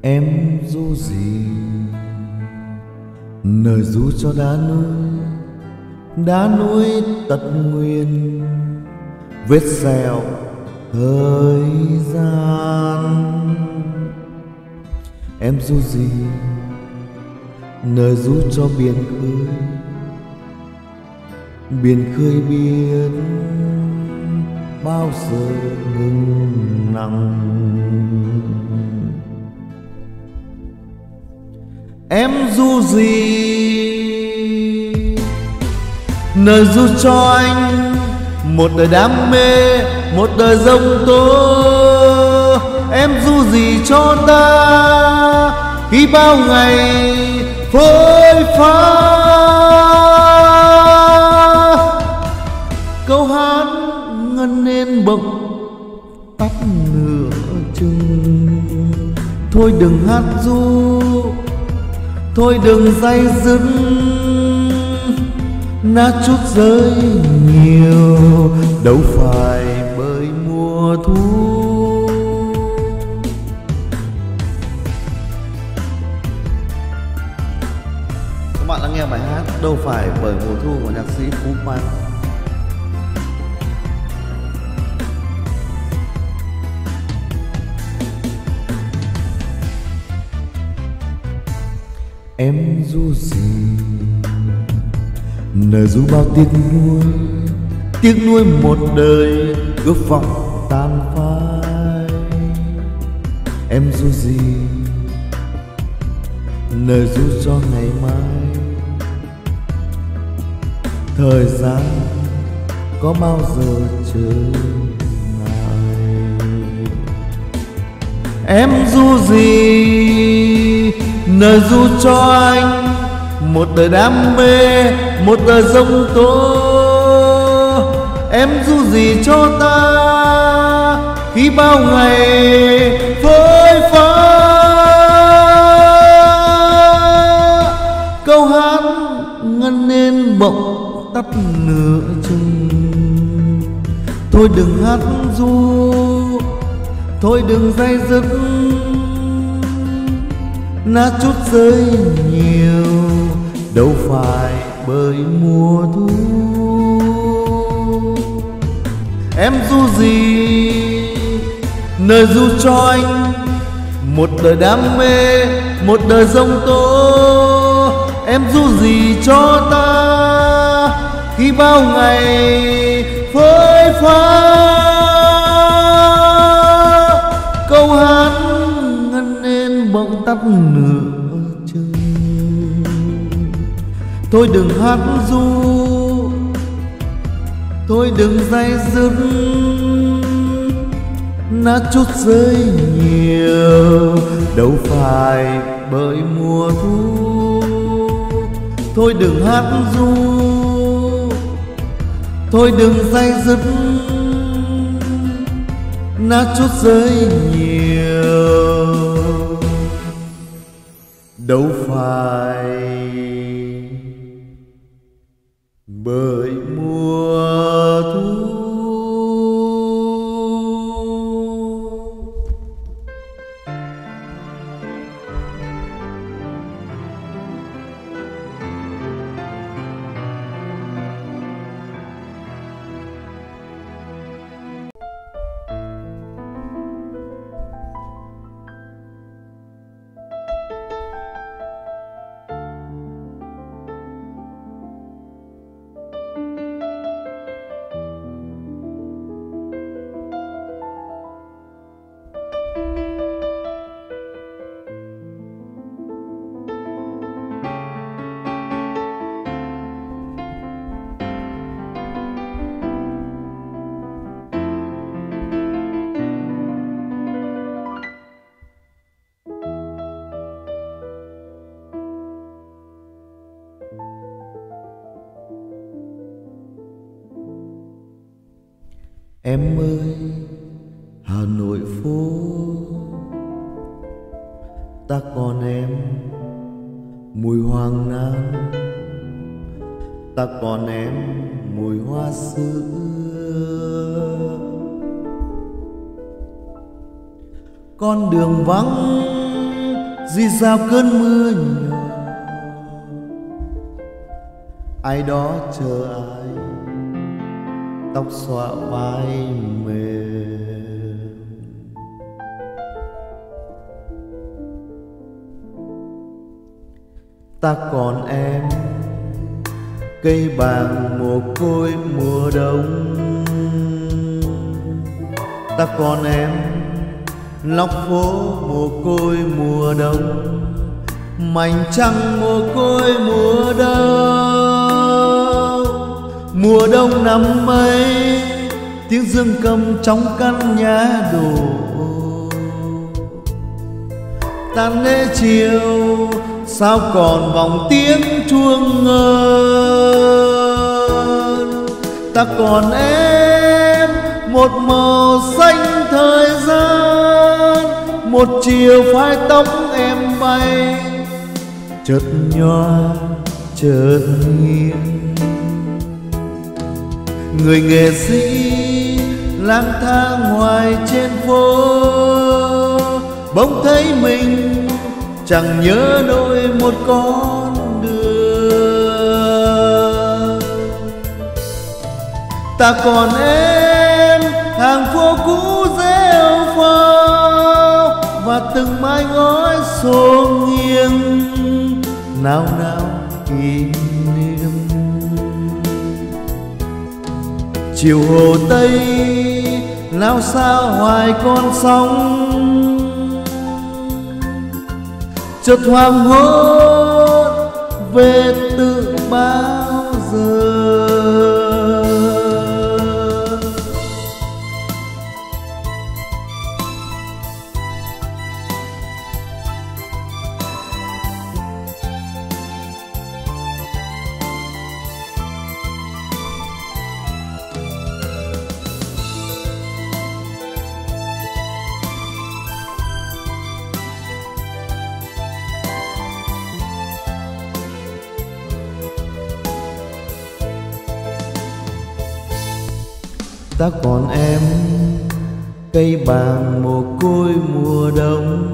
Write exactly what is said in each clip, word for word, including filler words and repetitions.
Em ru gì nơi ru cho đá núi, đá núi tật nguyền vết sẹo thời gian. Em ru gì nơi ru cho biển khơi, biển khơi biết bao giờ ngừng nặng. Em ru gì nơi ru cho anh một đời đam mê, một đời giông tố. Em ru gì cho ta khi bao ngày phôi pha. Câu hát ngân lên bỗng tắt nửa chừng. Thôi đừng hát ru, thôi đừng day dứt, nát chút rơi nhiều đâu phải bởi mùa thu. Các bạn đang nghe bài hát Đâu Phải Bởi Mùa Thu của nhạc sĩ Phú Quang. Em ru gì nơi ru bao tiếc nuối, tiếc nuối một đời ước vọng tan phai. Em ru gì nơi ru cho ngày mai, thời gian có bao giờ trở lại. Em ru gì nơi ru cho anh một đời đam mê, một đời giông tố. Em ru gì cho ta khi bao ngày phôi pha. Câu hát ngân lên bỗng tắt nửa chừng. Thôi đừng hát ru, thôi đừng day dứt, nát chút rơi nhiều đâu phải bởi mùa thu. Em ru gì nơi ru cho anh một đời đam mê, một đời giông tố. Em ru gì cho ta khi bao ngày phôi pha. Câu hát ngân lên bỗng tắt nửa chừng. Thôi đừng hát ru, thôi đừng day dứt, nát chút rơi nhiều đâu phải bởi mùa thu. Thôi đừng hát ru, thôi đừng day dứt, nát chút rơi nhiều đâu phải bởi mùa thu. Em ơi Hà Nội phố, ta còn em mùi hoàng nam, ta còn em mùi hoa sữa. Con đường vắng rì rào cơn mưa nhỏ. Ai đó chờ ai, tóc xõa vai mềm. Ta còn em, cây bàng mồ côi mùa đông. Ta còn em, lóc phố mồ côi mùa đông. Mảnh trăng mồ côi mùa đông. Mùa đông năm ấy, tiếng dương cầm trong căn nhà đổ. Tàn lễ chiều, sao còn vòng tiếng chuông ngân. Ta còn em, một màu xanh thời gian. Một chiều phai tóc em bay, chợt nhòa chợt nghiêng. Người nghệ sĩ lang thang hoài trên phố, bỗng thấy mình chẳng nhớ nổi một con đường. Ta còn em, hàng phố cũ rêu phao và từng mái ngói xô nghiêng. Nào nào kỷ niệm, chiều hồ Tây lao sao hoài con sóng. Chợt hoàng hôn về từ bao giờ. Ta còn em, cây bàng mồ côi mùa đông.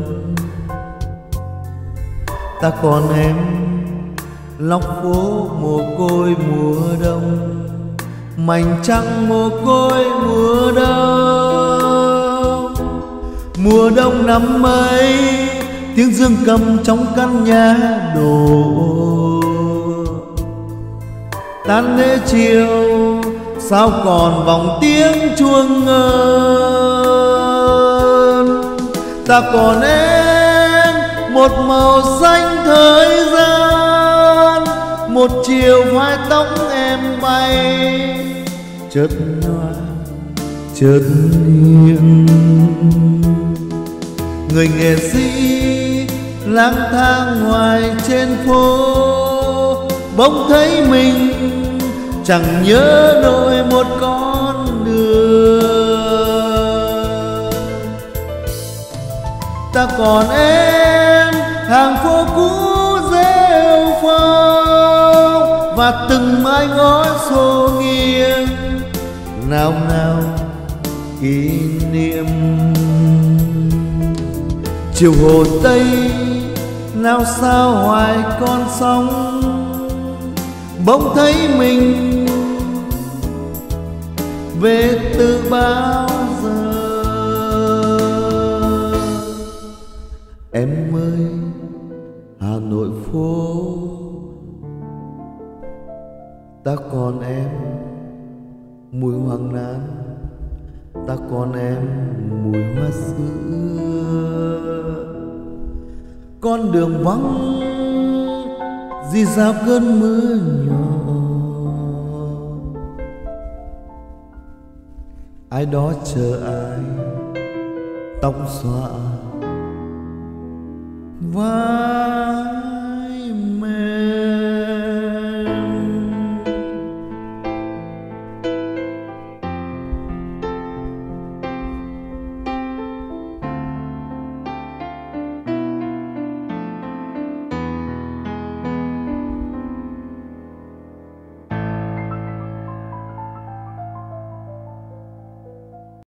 Ta còn em, lóc phố mồ côi mùa đông. Mảnh trăng mồ côi mùa đông. Mùa đông năm ấy, tiếng dương cầm trong căn nhà đổ. Tan lễ chiều, sao còn vòng tiếng chuông ngân. Ta còn em, một màu xanh thời gian. Một chiều vai tóc em bay, chợt nhòa chợt nghiêng. Người nghệ sĩ lang thang hoài trên phố, bỗng thấy mình chẳng nhớ nổi một con đường. Ta còn em, hàng phố cũ rêu phong và từng mái ngói xô nghiêng. Nào nào kỷ niệm, chiều hồ Tây lao sao hoài con sóng. Bỗng thấy mình về từ bao giờ. Em ơi Hà Nội phố, ta còn em mùi hoàng lan. Ta còn em mùi hoa sữa. Con đường vắng rì rào cơn mưa nhỏ. Ai đó chờ ai, tóc xõa vai